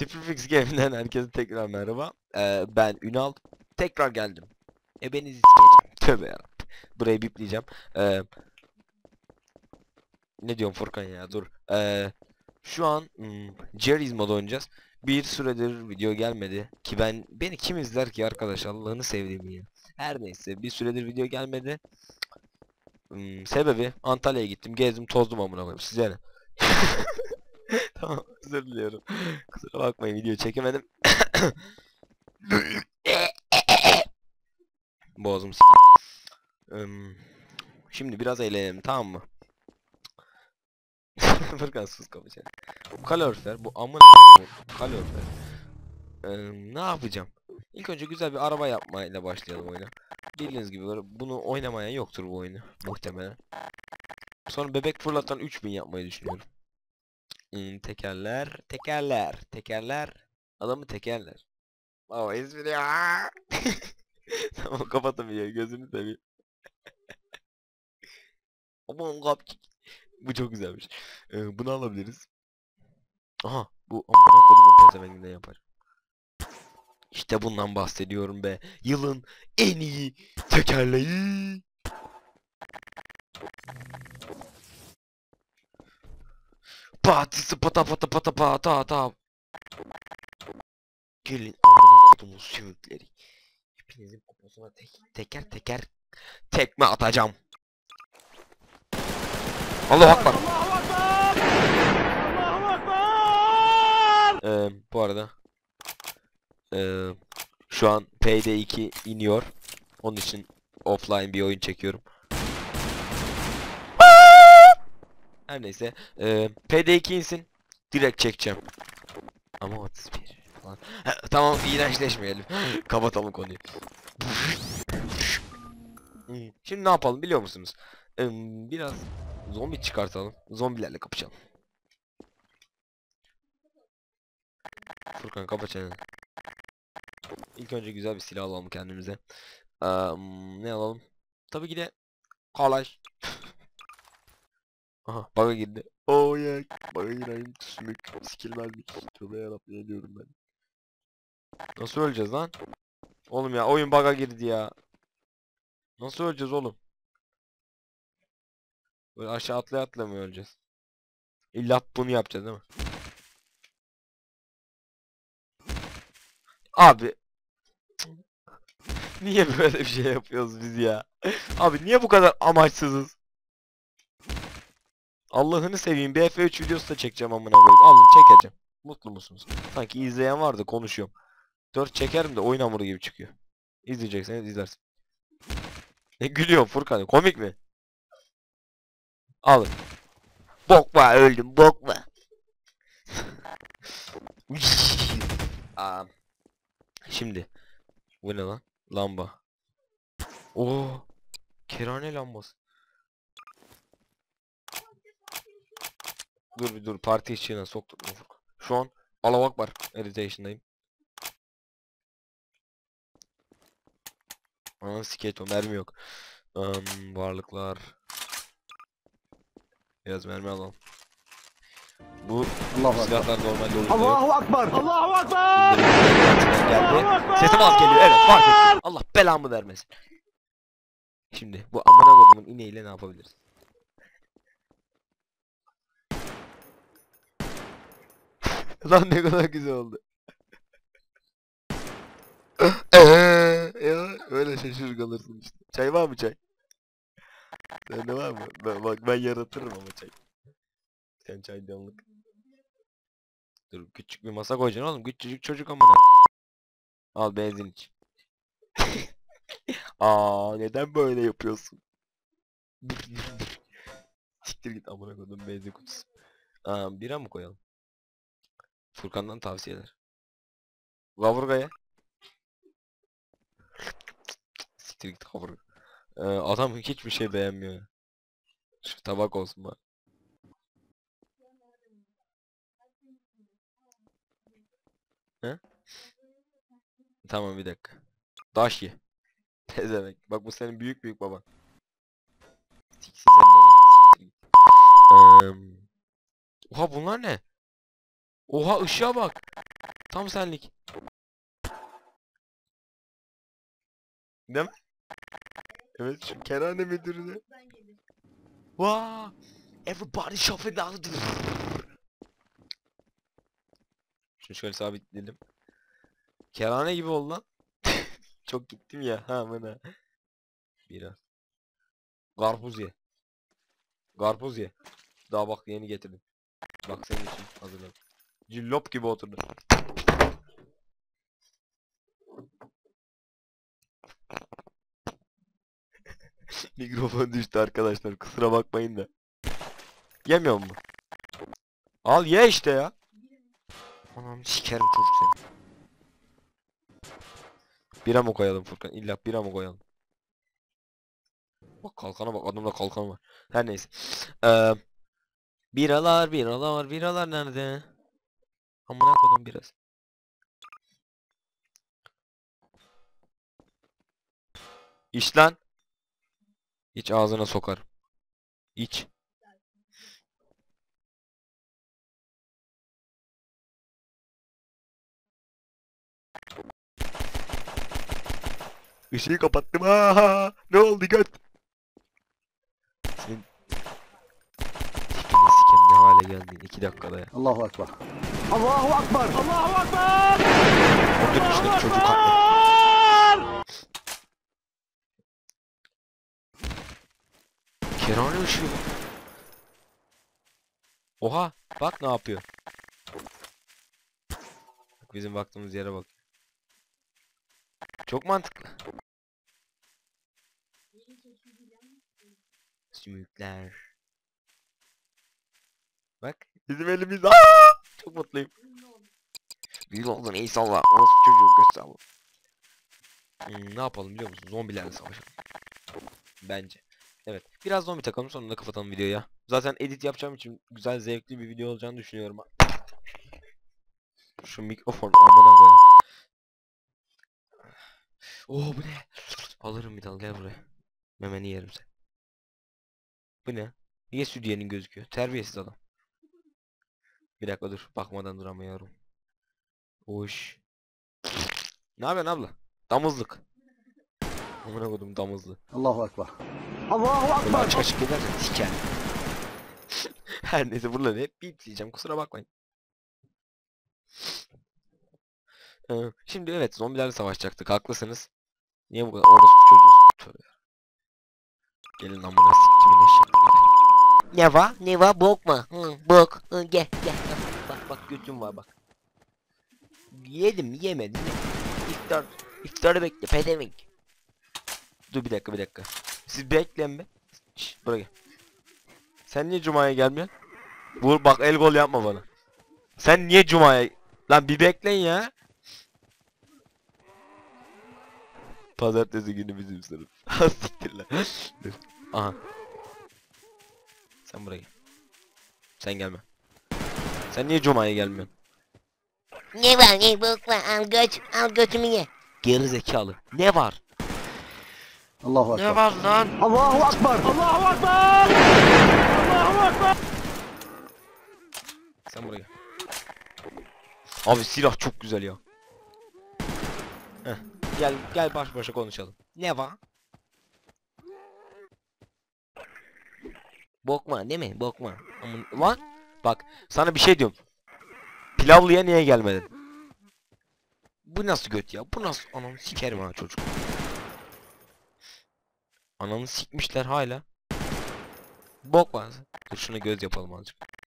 Tipifix Game'den herkese tekrar merhaba. Ben Ünal. Tekrar geldim. Beni izleyeceğim. Tövbe yarabbim. Burayı bipleyeceğim. Ee, Ne diyorum Furkan ya, dur. Şu an Jerry's mod oynayacağız. Bir süredir video gelmedi ki beni kim izler ki arkadaş, Allah'ını sevdiğim ya. Her neyse, bir süredir video gelmedi. Sebebi Antalya'ya gittim, gezdim, tozdum, amına koyayım size ne? Tamam, özür diliyorum. Kusura bakmayın, video çekemedim. Boğazım Şimdi biraz eğlenelim, tamam mı? Fırkan sus, kapışalım. Kalorifer bu amına kalorifer. Ne yapacağım? İlk önce güzel bir araba yapmayla başlayalım oyuna. Bildiğiniz gibi bunu oynamayan yoktur bu oyunu muhtemelen. Sonra bebek fırlatan 3000 yapmayı düşünüyorum. Tekerler. Adamı tekerler. Baba espri ya. Tamam, kapatın videoyu, gözünü seveyim. Aman kapçık. Bu çok güzelmiş. Bunu alabiliriz. Aha, bu amına kodumun pezevenginden yapar. İşte bundan bahsediyorum be. Yılın en iyi tekerleği. Patisi pata pata pata pata ta. Gelin amına kodumun sümükleri. Hepinizin poposuna teker teker tekme atacağım. Allahu Akbar. Bu arada şu an Payday 2 iniyor. Onun için offline bir oyun çekiyorum. Her neyse, Payday 2 insin, direkt çekeceğim. Ama 31 falan. Tamam, iğrençleşmeyelim. Kapatalım konuyu. Şimdi ne yapalım biliyor musunuz? Biraz zombi çıkartalım. Zombilerle kapışalım. Furkan, kapa çeneni. İlk önce güzel bir silah alalım kendimize. Ne alalım? Tabii ki de kalaş. Aha, bug'a girdi. Oh yeah. Bug'a gireyim, sümük sikilmezmiş. Tövbe yarabbim, ne diyorum ben. Nasıl öleceğiz lan? Oğlum ya, oyun bug'a girdi ya. Nasıl öleceğiz oğlum? Böyle aşağı atlaya mı öleceğiz? İlla bunu yapacağız değil mi? Abi. Niye böyle bir şey yapıyoruz biz ya? Abi niye bu kadar amaçsızız? Allah'ını seveyim, bir F3 videosu da çekeceğim amına koyayım. Alın, çekeceğim. Mutlu musunuz? Sanki izleyen vardı, konuşuyorum. 4 çekerim de oyun hamuru gibi çıkıyor. İzleyecekseniz izlersin. Ne gülüyorsun Furkan? Komik mi? Alın. Bokma, öldüm bokma. Aa, şimdi bu ne lan? Lamba. Oo, kerane lambası. Dur parti içine soktuk mu Furkan? Şu an Allahu var. Meditation'dayım. Ana skate, o mermi yok. Varlıklar. Biraz mermi alalım. Bu silahlar normalde oyunda yok. Allahu Akbar. Allahu Akbar. Geldi. Sesim az geliyor. Evet, fark ettim. Allah belamı vermesin. Şimdi bu amına kodumun ineğiyle ne yapabiliriz? Lan ne kadar güzel oldu. Ya öyle şaşırır kalırsın işte. Çay var mı, çay? Sende var mı? Ben yaratırım ama çay. Sen çaydanlık. Dur, küçük bir masa koyacaksın oğlum. Küçücük çocuk amına. Al, benzin iç. Neden böyle yapıyorsun? Siktir git amına koydum benzin kutusu. Bira mı koyalım? Furkan'dan tavsiyeler. Kavurgaya. Siktir git kavurga. Adam hiçbir şey beğenmiyor. Şu tabak olsun bak. He? Tamam, bir dakika. Daş ye. Pezevenk. Bak, bu senin büyük baban. Siksin sen baba. Siktir git. Oha, bunlar ne? Oha, ışığa bak. Tam senlik. Değil mi? Evet, şu kerane müdürüne. Wow! Everybody shuffle down. Şunu şöyle sabitleyelim. Kerane gibi oldu lan. Çok gittim ya. Ha bana. Biraz. Karpuz ye. Karpuz ye. Daha bak yeni getirdim. Bak senin için hazırladım. Cillop gibi oturdu. Mikrofon düştü arkadaşlar. Kusura bakmayın da. Yemiyor mu? Al ye işte ya. Anam sikerim çocuk seni. Bira mı koyalım Furkan? İlla bira mı koyalım? Bak kalkana bak, adamda kalkan var. Her neyse. Eee biralar nerede? Amına koydum biraz. İç lan. İç ağzına sokarım. İç. Işığı kapattım. Ha, ne oldu göt? Senin tipini sikem ne hale geldin 2 dakikada ya. Allahu Ekber. Allahu Ekber. Allahu Ekber. Orada işte çocuk haklı. Kerane ışığı. Oha bak ne yapıyor. Bak bizim baktığımız yere bak. Çok mantıklı. Sümükler. Bak bizim elimiz. Aa! Çok mutluyum. Büyük oldun inşallah. Orası çocuğu göster. Ne yapalım biliyor musun? Zombilerle savaşalım. Bence. Evet. Biraz zombi takalım sonra da kapatalım videoyu ya. Zaten edit yapacağım için güzel zevkli bir video olacağını düşünüyorum. Şu mikrofon amına koyayım. Oo bu ne? Alırım bir dal gel buraya. Memeni yerim sen. Bu ne? Niye sütyenin gözüküyor? Terbiyesiz adam. Bir dakika dur. Bakmadan duramıyorum. Hoş. Ne yapıyorsun abla? Damızlık. Amına koydum damızlı. Allahu Ekber. Allahu Böyle Ekber. açık açık gezersen siker. Her neyse buraları hep bipleyeceğim kusura bakmayın. Şimdi evet zombilerle savaşacaktık haklısınız. Niye bu kadar orospu çocuğu? Tövbe. Gelin amına siktimin eşeği. Ne var? Ne var? Bok mu? Bok. Gel gel. Bak götüm var bak. Yedim yemedim. İftarı bekle pedevenk. Dur bir dakika. Siz bekleyin be. Şşş buraya gel. Sen niye Cuma'ya gelmiyorsun? Vur bak el gol yapma bana. Sen niye Cuma'ya... Lan bir bekleyin ya. Pazartesi günü bizim sınıf. Siktir lan. Dur. Aha. Sen buraya gel. Sen gelme. Sen niye Cuma'ya gelmiyorsun? Ne var? Ne bok var? Al göt. Al götümü ye. Geri zekalı. Ne var? Allahu Ekber. Ne var lan? Allahu Ekber. Allahu Ekber. Allahu Ekber. Sen buraya gel. Abi silah çok güzel ya. Heh. Gel baş başa konuşalım. Ne var? Bokma değil mi? Bokma. Lan bak sana bir şey diyorum. Pilavlıya niye gelmedin? Bu nasıl göt ya? Bu nasıl? Ananı sikerim ha çocuk. Ananı sikmişler hala. Bok var. Dur şuna göz yapalım azıcık.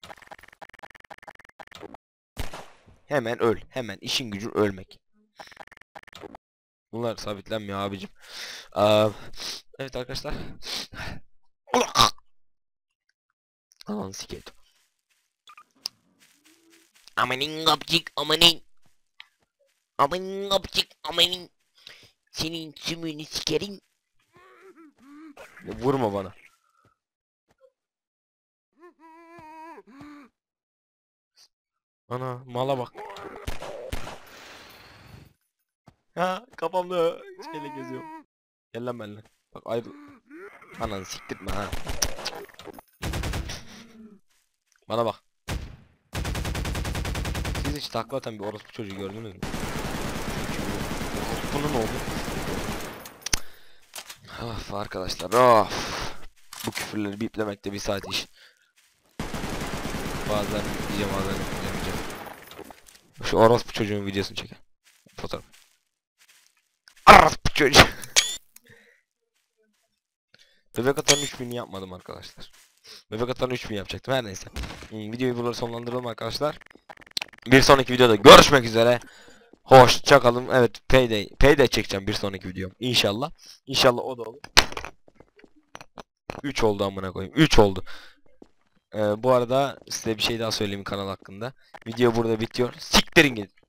Hemen öl. Hemen işin gücün ölmek. Bunlar sabitlenmiyor abicim. Evet arkadaşlar. Ananı sikeyim. Amanin kapçık amanin. Amanin kapçık amanin. Senin sümüğünü sikerim. Vurma bana. Ana mala bak. Ha kafamda şeyle geziyorum. Gel lan benimle. Bak ayrı. Ananı siktirtme ha. Bana bak. Sizin hiç takla atan bir orospu çocuğu gördünüz mü? Çünkü bu orospunun oğlu. Of arkadaşlar, of. Bu küfürleri biplemekte bir saat iş. Bazılarını bipleyeceğim, bazılarını biplemeyeceğim. Şu orospu çocuğun videosunu çeker. Fotoğraf. Orospu çocuğu. Bebek atanın 3000'ini yapmadım arkadaşlar. Bebek atanın 3000 yapacaktım, her neyse. Videoyu burada sonlandıralım arkadaşlar. Bir sonraki videoda görüşmek üzere. Hoşça kalın. Evet, Payday çekeceğim bir sonraki videom. İnşallah. İnşallah o da olur. 3 oldu amına koyayım. 3 oldu. Bu arada size bir şey daha söyleyeyim kanal hakkında. Video burada bitiyor. Siktirin gidin.